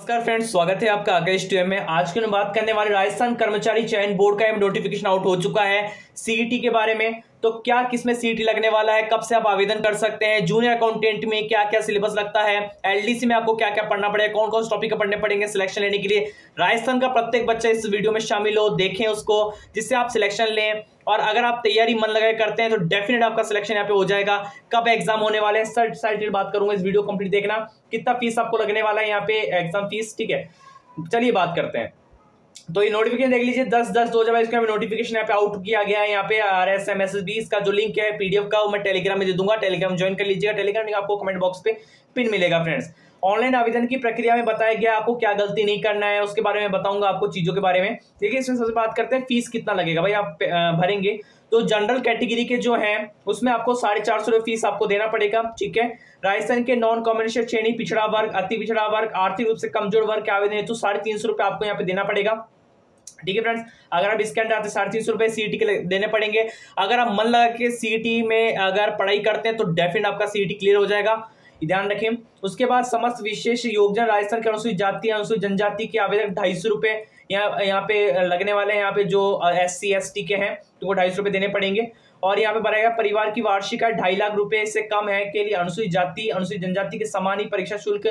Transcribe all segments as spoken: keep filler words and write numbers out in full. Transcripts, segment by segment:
नमस्कार फ्रेंड्स, स्वागत है आपका आकाश ट्यूब में। आज की हम बात करने वाले राजस्थान कर्मचारी चयन बोर्ड का नोटिफिकेशन आउट हो चुका है सीईटी के बारे में। तो क्या किसमें सीईटी लगने वाला है, कब से आप आवेदन कर सकते हैं, जूनियर अकाउंटेंट में क्या क्या सिलेबस लगता है, एलडीसी में आपको क्या क्या पढ़ना पड़ेगा, कौन कौन से टॉपिक पढ़ने पड़ेंगे सिलेक्शन लेने के लिए। राजस्थान का प्रत्येक बच्चा इस वीडियो में शामिल हो, देखें उसको, जिससे आप सिलेक्शन लें। और अगर आप तैयारी मन लगाए करते हैं तो डेफिनेट आपका सिलेक्शन यहाँ पे हो जाएगा। कब एग्जाम होने वाले हैं सर साइड बात करूंगा, इस वीडियो कंप्लीट देखना। कितना फीस आपको लगने वाला है यहाँ पे एग्जाम फीस, ठीक है। चलिए बात करते हैं। तो ये नोटिफिकेशन देख लीजिए, दस दस दो हजार बाईस का नोटिफिकेशन यहाँ पे आउट किया गया है। यहाँ पे R S M S S B इसका जो लिंक है पीडीएफ का, वो मैं टेलीग्राम में दे दूंगा, टेलीग्राम ज्वाइन कर लीजिएगा। टेलीग्राम लिंक आपको कमेंट बॉक्स पे पिन मिलेगा फ्रेंड्स। ऑनलाइन आवेदन की प्रक्रिया में बताया गया आपको क्या गलती नहीं करना है, उसके बारे में बताऊंगा आपको, चीजों के बारे में। देखिए इसमें सबसे बात करते हैं फीस कितना लगेगा भाई आप भरेंगे। तो जनरल कैटेगरी के जो हैं उसमें आपको साढ़े चार सौ रुपये फीस आपको देना पड़ेगा, ठीक है। राजस्थान के नॉन कॉमर्शियल श्रेणी, पिछड़ा वर्ग, अति पिछड़ा वर्ग, आर्थिक रूप से कमजोर वर्ग के आवेदन हेतु साढ़े तीन सौ रुपये आपको यहाँ पे देना पड़ेगा, ठीक है फ्रेंड्स। अगर आप इसके अंदर आते साढ़े तीन सौ रुपए सीईटी के देने पड़ेंगे। अगर आप मन लगा के सीईटी में अगर पढ़ाई करते हैं तो डेफिनेट आपका सीईटी क्लियर हो जाएगा, ध्यान रखें। उसके बाद समस्त विशेष योगदान राजस्थान के अनुसूचित जाति अनुसूचित जनजाति के आवेदक ढाई सौ रुपए यहाँ यहाँ पे लगने वाले हैं। यहाँ पे जो एस सी एस टी के हैं तो वो ढाई सौ रुपए देने पड़ेंगे। और यहाँ पे बढ़ेगा परिवार की वार्षिक आय ढाई लाख रुपए से कम है के लिए अनुसूचित जाति अनुसूचित जनजाति के समान ही परीक्षा शुल्क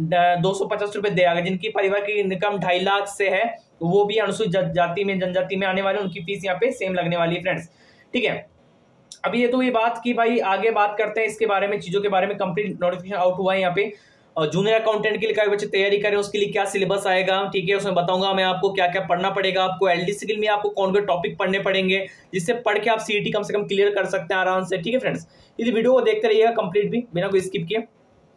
दो सौ पचास रुपए देगा। जिनकी परिवार की इनकम ढाई लाख से है वो भी अनुसूचित जाति में जनजाति में आने वाले, उनकी फीस यहाँ पे सेम लगने वाली है फ्रेंड्स, ठीक है। अभी ये तो ये बात की भाई, आगे बात करते हैं इसके बारे में, चीजों के बारे में। कंप्लीट नोटिफिकेशन आउट हुआ है यहाँ पे। और जूनियर अकाउंटेंट के लिए बच्चे तैयारी करें, उसके लिए क्या सिलेबस आएगा, ठीक है, उसमें बताऊंगा मैं आपको क्या क्या पढ़ना पड़ेगा। आपको एलडीसी के लिए आपको कौन कौन टॉपिक पढ़ने पड़ेंगे, जिससे पढ़ के आप सीईटी कम से कम क्लियर कर सकते हैं आराम से, ठीक है फ्रेंड्स। इस वीडियो को देखते रहिएगा कंप्लीट भी, बिना कोई स्किप किए।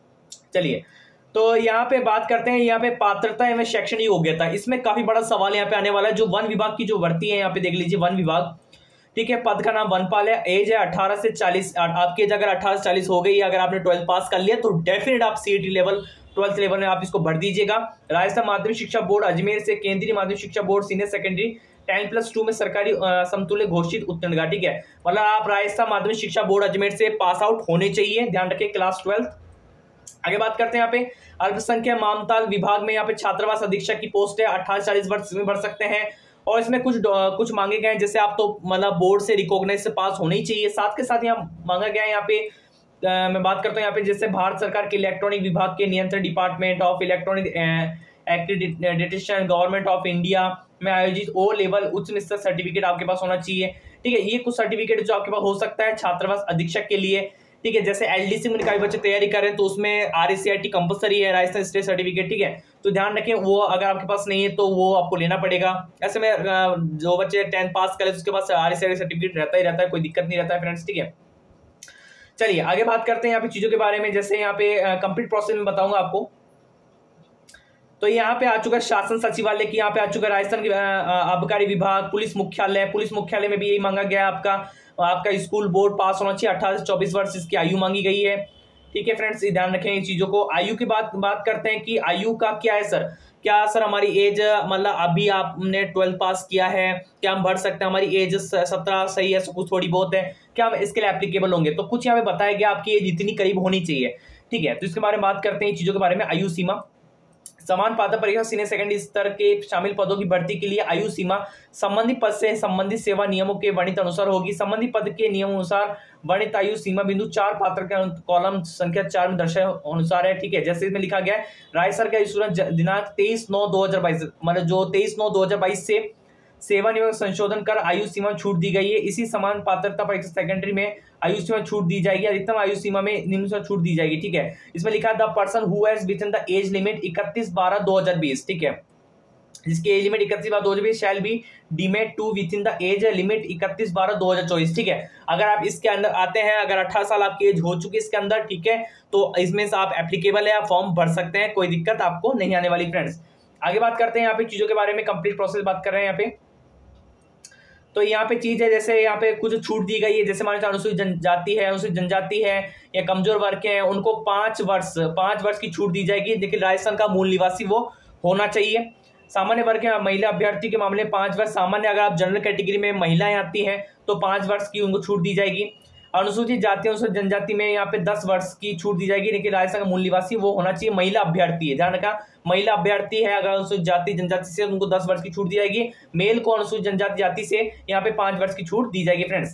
चलिए तो यहाँ पे बात करते हैं, यहाँ पे पात्रता एवं शैक्षणिक योग्यता, इसमें काफी बड़ा सवाल यहाँ पे आने वाला है। जो वन विभाग की जो भर्ती है, यहाँ पे देख लीजिए वन विभाग, ठीक है। पद का नाम वनपाल है। एज है अठारह से चालीस, आपकी एज अगर अठारह से चालीस हो गई, अगर आपने ट्वेल्थ पास कर लिया तो डेफिनेट आप सीईटी लेवल ट्वेल्थ लेवल में आप इसको भर दीजिएगा। राजस्थान माध्यमिक शिक्षा बोर्ड अजमेर से केंद्रीय माध्यमिक शिक्षा board senior secondary ten plus two में सरकारी समतुल्य घोषित उत्तीर्ण, ठीक है। मतलब आप राजस्थान माध्यमिक शिक्षा बोर्ड अजमेर से पास आउट होने चाहिए, ध्यान रखें, क्लास ट्वेल्थ। आगे बात करते हैं यहाँ पे अल्पसंख्यक मामताल विभाग में यहाँ पे छात्रावास अधीक्षक की पोस्ट है, अट्ठाईस चालीस वर्ष में भर सकते हैं। और इसमें कुछ कुछ मांगे गए हैं, जैसे आप तो मतलब बोर्ड से रिकॉग्नाइज से पास होने ही चाहिए। साथ के साथ यहाँ मांगा गया है यहाँ पे आ, मैं बात करता हूँ यहाँ पे, जैसे भारत सरकार के इलेक्ट्रॉनिक विभाग के नियंत्रण department of electronic accreditation government of India में आयोजित ओ लेवल उच्च स्तर सर्टिफिकेट आपके पास होना चाहिए, ठीक है। ये कुछ सर्टिफिकेट जो आपके पास हो सकता है छात्रावास अधीक्षक के लिए, ठीक है। जैसे एलडीसी में काफी बच्चे तैयारी कर रहे हैं तो उसमें आरएससीआईटी कंपलसरी है, राजस्थान स्टेट सर्टिफिकेट, ठीक है। तो ध्यान रखें, वो अगर आपके पास नहीं है तो वो आपको लेना पड़ेगा। ऐसे में जो बच्चे टेंथ पास करें उसके पास आरएससीआईटी सर्टिफिकेट रहता ही रहता है, कोई दिक्कत नहीं रहता है फ्रेंड्स, ठीक है। चलिए आगे बात करते हैं यहाँ पे चीजों के बारे में। जैसे यहाँ पे कंप्लीट प्रोसेस में बताऊंगा आपको। तो यहाँ पे आ चुका है शासन सचिवालय की, यहाँ पे आ चुका है राजस्थान के आबकारी विभाग, पुलिस मुख्यालय। पुलिस मुख्यालय में भी यही मांगा गया है, आपका आपका स्कूल बोर्ड पास होना चाहिए, अठारह से चौबीस वर्ष इसकी आयु मांगी गई है, ठीक है फ्रेंड्स, ध्यान रखें इन चीजों को। आयु की बात बात करते हैं कि आयु का क्या है सर, क्या सर हमारी एज मतलब अभी आपने ट्वेल्थ पास किया है, क्या हम भर सकते हैं, हमारी एज सत्रह सही है, कुछ थोड़ी बहुत है, क्या हम इसके लिए एप्लीकेबल होंगे। तो कुछ यहाँ पे बताया गया आपकी एज इतनी करीब होनी चाहिए, ठीक है। तो इसके बारे में बात करते हैं चीजों के बारे में। आयु सीमा, समान पात्रता परीक्षा सीनियर सेकेंडरी स्तर के शामिल पदों की भर्ती के लिए आयु सीमा संबंधित पद से संबंधित सेवा नियमों के वर्णित अनुसार होगी। संबंधित पद के नियम अनुसार वर्णित आयु सीमा बिंदु चार पात्र के कॉलम संख्या चार में दर्शाए अनुसार है, ठीक है। जैसे इसमें लिखा गया है राज्य सरकार का दिनांक तेईस नौ दो हजार बाईस, मतलब जो तेईस नौ दो हजार बाईस से सेवा नियम संशोधन कर आयु सीमा छूट दी गई है। इसी समान पात्रता परीक्षा सेकेंडरी में आयु सीमा छूट दी जाएगी, अधिकतम आयु सीमा में निम्न से छूट दी जाएगी, ठीक है। इसमें लिखा है the person who has within the age limit इकतीस बारह दो हजार बीस, ठीक है, जिसकी एज लिमिट इकतीस बारह दो हजार बीस shall be deemed to within the age limit इकतीस बारह दो हजार चौबीस, ठीक है। अगर आप इसके अंदर आते हैं, अगर अठारह साल आपकी एज हो चुकी है इसके अंदर, ठीक है, तो इसमें से आप एप्लीकेबल है, आप फॉर्म भर सकते हैं, कोई दिक्कत आपको नहीं आने वाली फ्रेंड्स। आगे बात करते हैं यहाँ पे चीजों के बारे में, कंप्लीट प्रोसेस बात कर रहे हैं यहाँ पे। तो यहाँ पे चीज है, जैसे यहाँ पे कुछ छूट दी गई है, जैसे मान लीजिए अनुसूचित जनजाति है, अनुसूचित जनजाति है या कमजोर वर्ग के हैं, उनको पांच वर्ष पांच वर्ष की छूट दी जाएगी, लेकिन राजस्थान का मूल निवासी वो होना चाहिए। सामान्य वर्ग के महिला अभ्यर्थी के मामले में पांच वर्ष सामान्य, अगर आप जनरल कैटेगरी में महिलाएं आती हैं तो पांच वर्ष की उनको छूट दी जाएगी। अनुसूचित जाति अनुसूचित जनजाति में यहाँ पे दस वर्ष की छूट दी जाएगी, लेकिन राजस्थान का मूल निवासी वो होना चाहिए महिला अभ्यर्थी है, ध्यान रखा महिला अभ्यर्थी है अगर अनुसूचित जाति जनजाति से उनको दस वर्ष की छूट दी जाएगी। मेल को अनुसूचित जनजाति जाति से यहाँ पे पांच वर्ष की छूट दी जाएगी फ्रेंड्स।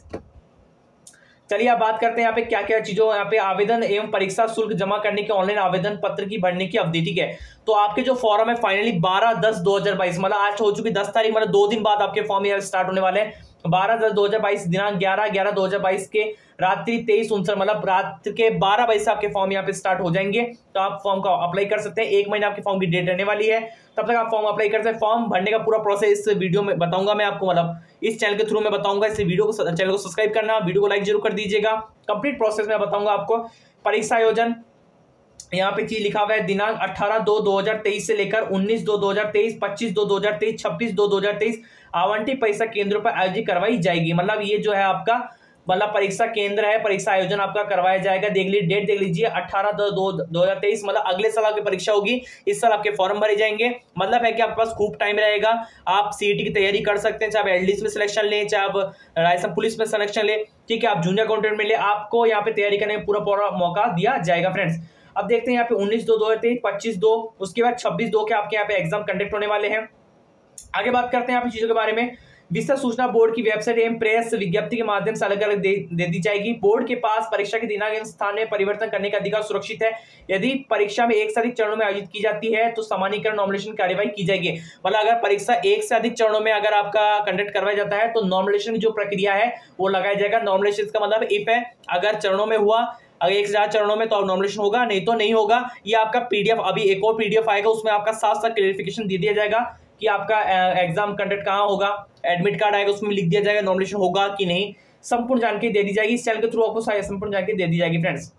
चलिए आप बात करते हैं यहाँ पे क्या क्या चीजों, यहाँ पे आवेदन एवं परीक्षा शुल्क जमा करने के ऑनलाइन आवेदन पत्र की भरने की अवधि, ठीक है। तो आपके जो फॉर्म है फाइनली बारह दस दो हजार बाईस मतलब आज हो चुकी दस तारीख, मतलब दो दिन बाद आपके फॉर्म यहाँ स्टार्ट होने वाले हैं। बारह दस दो हजार बाईस दिनांक ग्यारह ग्यारह दो हजार बाईस के रात्रि तेईस उनसठ मतलब रात के बारह बजे से आपके फॉर्म यहाँ पे स्टार्ट हो जाएंगे। तो आप फॉर्म का अप्लाई कर सकते हैं, एक महीने आपके फॉर्म की डेट रहने वाली है, तब तक आप फॉर्म अप्लाई कर सकते हैं। फॉर्म भरने का पूरा प्रोसेस इस वीडियो में बताऊंगा मैं आपको, मतलब इस चैनल के थ्रू मैं बताऊंगा। इस वीडियो को चैनल को सब्सक्राइब करना, वीडियो को लाइक जरूर कर दीजिएगा। कंप्लीट प्रोसेस में बताऊंगा आपको। परीक्षा आयोजन यहाँ पे चीज लिखा हुआ है, दिनांक अठारह दो दो हजार तेईस से लेकर उन्नीस दो दो हजार तेईस, पच्चीस दो दो हजार तेईस, छब्बीस दो दो हजार तेईस आवंटित परीक्षा केंद्रों पर आयोजित करवाई जाएगी। मतलब ये जो है आपका मतलब परीक्षा केंद्र है, परीक्षा आयोजन आपका करवाया जाएगा। देख लीजिए डेट देख लीजिए अठारह दो दो हजार तेईस मतलब अगले साल आपकी परीक्षा होगी, इस साल आपके फॉर्म भरे जाएंगे। मतलब है कि आपके पास खूब टाइम रहेगा, आप सीईटी की तैयारी कर सकते हैं, चाहे आप एलडीसी में सिलेक्शन लें, चाहे आप राजस्थान पुलिस में सिलेक्शन लें, ठीक है, आप जूनियर अकाउंटेंट में ले, आपको यहाँ पे तैयारी करने का पूरा पूरा मौका दिया जाएगा फ्रेंड्स। अब देखते हैं यहाँ पे उन्नीस दो दो हजार तेईस, पच्चीस दो, उसके बाद छब्बीस दो के आपके यहाँ पे एग्जाम कंडक्ट होने वाले हैं। आगे बात करते हैं यहाँ पे चीजों के बारे में। विस्तृत सूचना बोर्ड की वेबसाइट एवं प्रेस विज्ञप्ति के माध्यम से अलग अलग दे, दे दी जाएगी। बोर्ड के पास परीक्षा के दिनांक एवं स्थान में परिवर्तन करने का अधिकार सुरक्षित है। यदि परीक्षा में एक से अधिक चरणों में आयोजित की जाती है तो सामान्यीकरण नॉमिनेशन कार्यवाही की जाएगी। मतलब अगर परीक्षा एक से अधिक चरणों में अगर आपका कंडक्ट करवाया जाता है तो नॉमिनेशन की जो प्रक्रिया है वो लगाया जाएगा। नॉमिनेशन का मतलब इफ है, अगर चरणों में हुआ, अगर एक से ज्यादा चरणों में तो नॉमिनेशन होगा, नहीं तो नहीं होगा। ये आपका पीडीएफ अभी एक और पीडीएफ आएगा, उसमें आपका साथ साथ क्लेरिफिकेशन दे दिया जाएगा कि आपका एग्जाम कंडक्ट कहाँ होगा। एडमिट कार्ड आएगा, उसमें लिख दिया जाएगा नॉमिनेशन होगा कि नहीं, संपूर्ण जानकारी दे दी जाएगी। इस चैनल के थ्रू आपको सारी संपूर्ण जानकारी दे दी जाएगी फ्रेंड्स।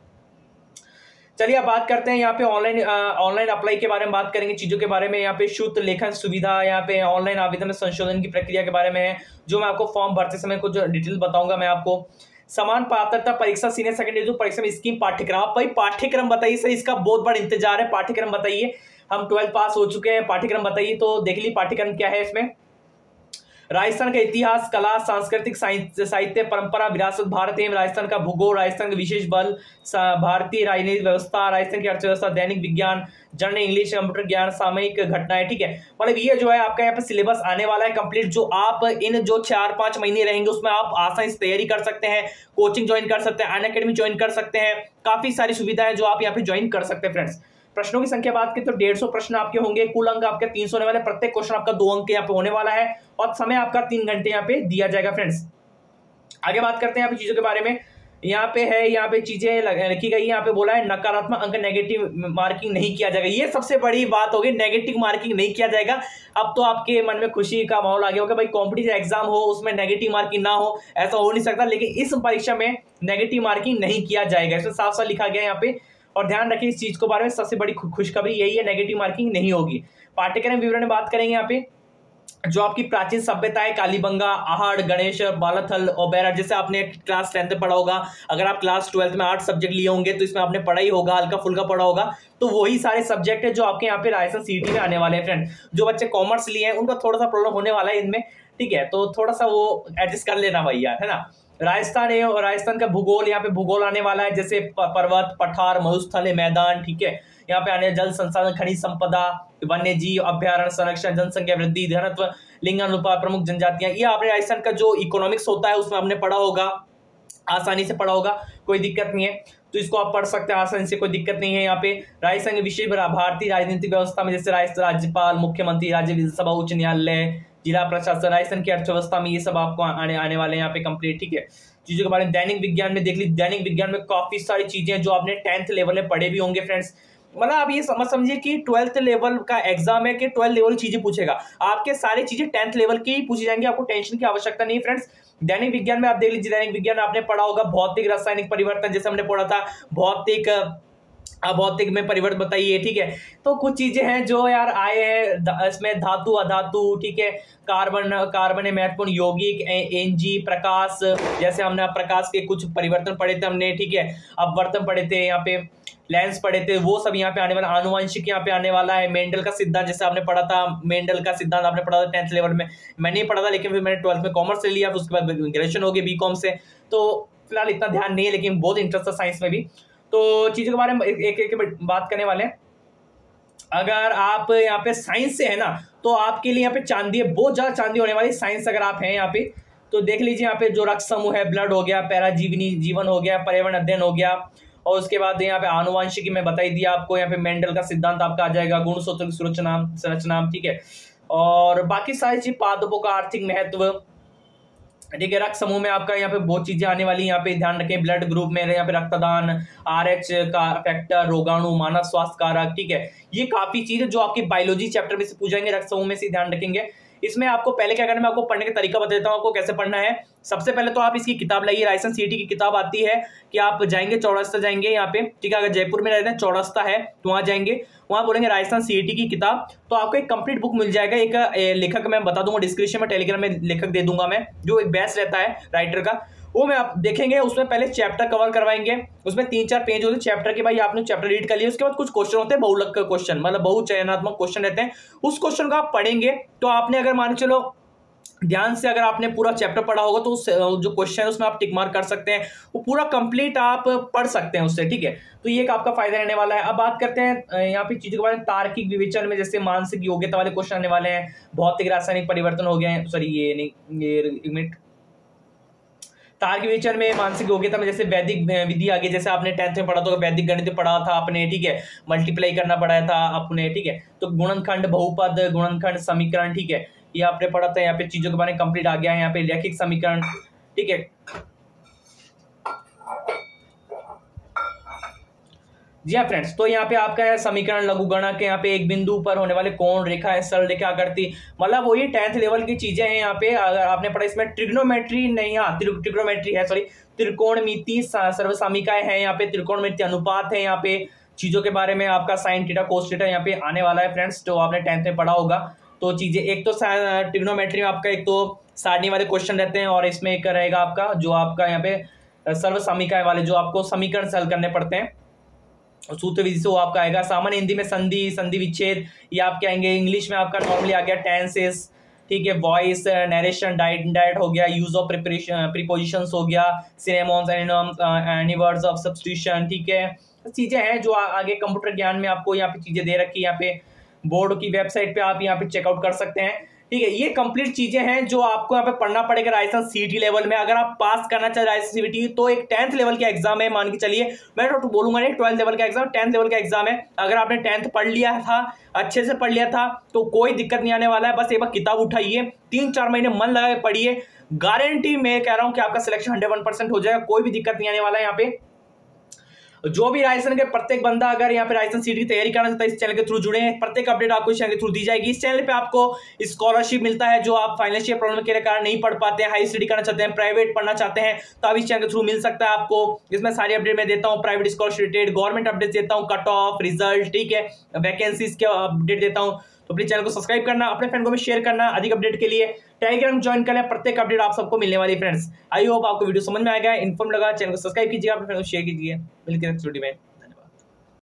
चलिए अब बात करते हैं यहाँ पे ऑनलाइन ऑनलाइन अप्लाई के बारे में बात करेंगे, चीजों के बारे में। यहाँ पे शुद्ध लेखन सुविधा, यहाँ पे ऑनलाइन आवेदन में संशोधन की प्रक्रिया के बारे में है, जो मैं आपको फॉर्म भरते समय कुछ डिटेल बताऊंगा मैं आपको। समान पात्रता परीक्षा सीनियर सेकेंडरी जो परीक्षा में स्कीम पाठ्यक्रम, आप भाई पाठ्यक्रम बताइए सर, इसका बहुत बड़ा इंतजार है। पाठ्यक्रम बताइए, हम ट्वेल्थ पास हो चुके हैं, पाठ्यक्रम बताइए। तो देख लीजिए पाठ्यक्रम क्या है इसमें। राजस्थान का इतिहास, कला, सांस्कृतिक साहित्य, परंपरा, विरासत, भारत एवं राजस्थान का भूगोल, राजस्थान का विशेष बल, भारतीय राजनीतिक व्यवस्था, राजस्थान की अर्थव्यवस्था, दैनिक विज्ञान, जनरल इंग्लिश, कंप्यूटर ज्ञान, सामयिक घटनाएं, ठीक है। मतलब ये जो है आपका यहाँ पे सिलेबस आने वाला है कंप्लीट, जो आप इन जो चार पांच महीने रहेंगे उसमें आप आसानी से तैयारी कर सकते हैं, कोचिंग ज्वाइन कर सकते हैं, अनअकैडमी ज्वाइन कर सकते हैं, काफी सारी सुविधाएं जो आप यहाँ पे ज्वाइन कर सकते हैं फ्रेंड्स। प्रश्नों की संख्या बात की तो डेढ़ सौ प्रश्न आपके होंगे, कुल अंक आपके तीन सौ होने वाले, प्रत्येक क्वेश्चन आपका दो अंक यहाँ पे होने वाला है और समय आपका तीन घंटे यहाँ पे दिया जाएगा फ्रेंड्स। आगे बात करते हैं यहाँ पे चीजों के बारे में। यहाँ पे है, यहाँ पे चीजें लिखी गई, यहाँ पे बोला है नकारात्मक अंक नेगेटिव मार्किंग नहीं किया जाएगा। ये सबसे बड़ी बात होगी, नेगेटिव मार्किंग नहीं किया जाएगा। अब तो आपके मन में खुशी का माहौल आ गया होगा, भाई कॉम्पिटिटिव एग्जाम हो उसमें नेगेटिव मार्किंग ना हो, ऐसा हो नहीं सकता। लेकिन इस परीक्षा में नेगेटिव मार्किंग नहीं किया जाएगा, इसमें साफ साफ लिखा गया है यहाँ पे। और ध्यान रखिए इस चीज के बारे में, सबसे बड़ी खुशखबरी यही है, नेगेटिव मार्किंग नहीं होगी। पाठ्यक्रम विवरण में बात करेंगे यहाँ पे। जो आपकी प्राचीन सभ्यताएं, कालीबंगा, आहड़, गणेश, बालाथल और बैराट, जैसे आपने क्लास टेंथ में पढ़ा होगा, अगर आप क्लास ट्वेल्थ में आठ सब्जेक्ट लिए होंगे तो इसमें आपने पढ़ा ही होगा, हल्का फुल्का पढ़ा होगा। तो वही सारे सब्जेक्ट है जो आपके यहाँ पे राजस्थान सीईटी में आने वाले हैं फ्रेंड। जो बच्चे कॉमर्स लिए हैं उनका थोड़ा सा प्रॉब्लम होने वाला है इनमें, ठीक है, तो थोड़ा सा वो एडजस्ट कर लेना भैया, है ना। राजस्थान है और राजस्थान का भूगोल, यहाँ पे भूगोल आने वाला है, जैसे पर्वत, पठार, मरुस्थल, मैदान, ठीक है। यहाँ पे आने जल संसाधन, खनिज संपदा, वन्य जीव, अभ्यारण्य, संरक्षण, जनसंख्या वृद्धि, घनत्व, लिंगानुपात, प्रमुख जनजातियां, ये आपने राजस्थान का जो इकोनॉमिक्स होता है उसमें आपने पढ़ा होगा, आसानी से पढ़ा होगा, कोई दिक्कत नहीं है, तो इसको आप पढ़ सकते हैं आसानी से, कोई दिक्कत नहीं है। यहाँ पे राजस्थान के विशेष भारतीय राजनीतिक व्यवस्था में जैसे राज्यपाल, मुख्यमंत्री, राज्य विधानसभा, उच्च न्यायालय, जिला प्रशासन, राजस्थान की अर्थव्यवस्था में, ये सब आपको आने आने वाले हैं यहाँ पे कंप्लीट, ठीक है। चीजों के बारे में दैनिक विज्ञान में देख लीजिए, दैनिक विज्ञान में काफी सारी चीजें जो आपने टेंथ लेवल में पढ़े भी होंगे फ्रेंड्स। मतलब आप ये समझ समझिए कि ट्वेल्थ लेवल का एग्जाम है कि ट्वेल्थ लेवल चीजें पूछेगा, आपके सारी चीजें टेंथ लेवल की ही पूछी जाएंगी, आपको टेंशन की आवश्यकता नहीं फ्रेंड्स। दैनिक विज्ञान में आप देख लीजिए, दैनिक विज्ञान आपने पढ़ा होगा, भौतिक रासायनिक परिवर्तन, जैसे हमने पढ़ा था भौतिक अभौतिक में परिवर्तन बताइए, ठीक है। तो कुछ चीजें हैं जो यार आए हैं इसमें, धातु अधातु, ठीक है, कार्बन कार्बन महत्वपूर्ण, यौगिक, एनजी, प्रकाश, जैसे हमने प्रकाश के कुछ परिवर्तन पढ़े थे हमने, ठीक है, अपवर्तन पढ़े थे, यहाँ पे लेंस पढ़े थे, वो सब यहाँ पे आने वाला। आनुवंशिक यहाँ पे आने वाला है, मेंडल का सिद्धांत जैसे आपने पढ़ा था, मेंडल का सिद्धांत आपने पढ़ा था टेंथ लेवल में, मैंने नहीं पढ़ा था लेकिन फिर मैंने ट्वेल्थ में कॉमर्स ले लिया, उसके बाद ग्रेजुएशन हो गई बी कॉम से। तो फिलहाल इतना ध्यान नहीं है, लेकिन बहुत इंटरेस्ट है साइंस में भी। तो चीज़ों के बारे में एक एक बात करने वाले हैं। अगर आप यहाँ पे साइंस से है ना, तो आपके लिए यहाँ पे चांदी है, बहुत ज़्यादा चांदी होने वाली साइंस अगर आप हैं यहाँ पे। तो देख लीजिए यहाँ पे जो रक्त समूह है, ब्लड हो गया, पैराजीवनी जीवन हो गया, पर्यावरण अध्ययन हो गया, और उसके बाद यहाँ पे आनुवांशिकी में बताई दिया आपको, यहाँ पे मेंडल का सिद्धांत आपका आ जाएगा, गुणसूत्र की संरचना संरचना ठीक है, और बाकी सारी चीज, पादपों का आर्थिक महत्व, ठीक है। रक्त समूह में आपका यहाँ पे बहुत चीजें आने वाली, यहाँ पे ध्यान रखें। ब्लड ग्रुप में यहाँ पे रक्तदान, आरएच का फैक्टर, रोगाणु, मानव स्वास्थ्य कारक, ठीक है। ये काफी चीजें जो आपकी बायोलॉजी चैप्टर में से पूछेंगे, रक्त समूह में से ध्यान रखेंगे। इसमें आपको पहले क्या करना है, मैं आपको पढ़ने का तरीका बता देता हूँ आपको कैसे पढ़ना है। सबसे पहले तो आप इसकी किताब लाइए, राजस्थान सीईटी की किताब आती है कि आप जाएंगे चौरास्ता जाएंगे यहाँ पे, ठीक है। अगर जयपुर में रहते हैं, चौरास्ता है तो वहां जाएंगे, वहां बोलेंगे राजस्थान सीईटी की किताब, तो आपको एक कंप्लीट बुक मिल जाएगा। एक लेखक मैं बता दूंगा डिस्क्रिप्शन में, टेलीग्राम में लेखक दे दूंगा मैं, जो एक बेस्ट रहता है राइटर का, वो मैं आप देखेंगे। उसमें पहले चैप्टर कवर करवाएंगे, उसमें तीन चार पेज होते हैं चैप्टर के, भाई आपने चैप्टर रीड कर लिया, उसके बाद कुछ क्वेश्चन होते हैं बहुलक का क्वेश्चन, मतलब बहुचयनात्मक क्वेश्चन रहते हैं। उस क्वेश्चन को आप पढ़ेंगे तो आपने अगर मान चलो ध्यान से अगर आपने पूरा चैप्टर पढ़ा होगा तो उस जो क्वेश्चन है उसमें आप टिक मार्क कर सकते हैं, वो पूरा कंप्लीट आप पढ़ सकते हैं उससे, ठीक है। तो ये एक आपका फायदा रहने वाला है। अब बात करते हैं यहाँ पे चीजों के बारे में। तार्किक विवेचन में जैसे मानसिक योग्यता वाले क्वेश्चन आने वाले हैं, भौतिक रासायनिक परिवर्तन हो गए हैं, सॉरी ये नहीं ये एक मिनट तार्किक विवेचन में मानसिक योग्यता में जैसे वैदिक विधि आगे, जैसे आपने टेंथ में पढ़ा तो वैदिक गणित पढ़ा था आपने, ठीक है, मल्टीप्लाई करना पड़ा था आपने, ठीक है। तो गुणनखंड, बहुपद, गुणनखंड, समीकरण, ठीक है, ये आपने पढ़ा था। यहाँ पे चीजों के बारे में कंप्लीट आ गया है, यहाँ पे रैखिक समीकरण, ठीक है जी हाँ फ्रेंड्स। तो यहाँ पे आपका है समीकरण लघुगणक, यहाँ पे एक बिंदु पर होने वाले कोण, रेखा है, सरल रेखा, आकृति, मतलब वही टेंथ लेवल की चीजें हैं यहाँ पे। अगर आपने पढ़ा इसमें ट्रिग्नोमेट्री नहीं, हाँ ट्रिग्नोमेट्री है, सॉरी त्रिकोणमिति, सर्वसामिकाएं हैं यहाँ पे, त्रिकोणमिति अनुपात है यहाँ पे। चीजों के बारे में आपका साइन थीटा कोस थीटा यहाँ पे आने वाला है फ्रेंड्स, जो आपने टेंथ में पढ़ा होगा। तो चीजें एक तो ट्रिग्नोमेट्री में आपका एक तो सारणी वाले क्वेश्चन रहते हैं, और इसमें एक रहेगा आपका जो आपका यहाँ पे सर्वसामिकाएं वाले, जो आपको समीकरण हल करने पड़ते हैं सूत्र विधि से, वो आपका आएगा। सामान्य हिंदी में संधि, संधि विच्छेद, ये आपके आएंगे। इंग्लिश में आपका नॉर्मली आ गया टेंसेस, ठीक है, वॉइस, नरेशन, डाइट डाइट हो गया, यूज ऑफ प्रिपरेशन प्रीपोजिशंस हो गया, सिनेमॉन्स, एनिनॉम्स, एनीवर्ड्स ऑफ सब्स्टिट्यूशन, ठीक है। चीजें हैं जो आगे कंप्यूटर ज्ञान में आपको यहाँ पे चीजें दे रखी है, यहाँ पे बोर्ड की वेबसाइट पे आप यहाँ पे चेकआउट कर सकते हैं, ठीक है। ये कंप्लीट चीजें हैं जो आपको यहाँ पे पढ़ना पड़ेगा राजस्थान सीईटी लेवल में। अगर आप पास करना चाहे राजस्थान सीईटी, तो एक टेंथ लेवल का एग्जाम है, मान के चलिए, मैं तो बोलूंगा नहीं ट्वेल्थ लेवल का एग्जाम, टेंथ लेवल का एग्जाम है। अगर आपने टेंथ पढ़ लिया था, अच्छे से पढ़ लिया था, तो कोई दिक्कत नहीं आने वाला है। बस एक बार किताब उठाइए, तीन चार महीने मन लगा के पढ़िए, गारंटी मैं कह रहा हूं कि आपका सिलेक्शन हंड्रेड वन परसेंट हो जाएगा, कोई भी दिक्कत नहीं आने वाला है यहाँ पे। जो भी राजस्थान के प्रत्येक बंदा अगर यहाँ पे राजस्थान सीईटी की तैयारी करना चाहता है, इस चैनल के थ्रू जुड़े हैं, प्रत्येक अपडेट आपको इस चैनल के थ्रू दी जाएगी। इस चैनल पे आपको स्कॉलरशिप मिलता है, जो आप फाइनेंशियल प्रॉब्लम के कारण नहीं पढ़ पाते हैं, हाई स्टडी करना चाहते हैं, प्राइवेट पढ़ना चाहते हैं, तो आप इस चैनल के थ्रू मिल सकता है आपको। इसमें सारी अपडेट मैं देता हूँ, private scholarship related, government update देता हूँ, कट ऑफ, रिजल्ट, ठीक है, वैकेंसीज के अपडेट देता हूँ। तो अपने चैनल को सब्सक्राइब करना, अपने फ्रेंड को भी शेयर करना, अधिक अपडेट के लिए टेलीग्राम ज्वाइन करना, प्रत्येक अपडेट आप सबको मिलने वाली फ्रेंड्स। आई होप आपको वीडियो समझ में आएगा, इन्फॉर्म लगा, चैनल को सब्सक्राइब कीजिए, अपने फ्रेंड को शेयर कीजिए। मिलकर नेक्स्ट वीडियो में।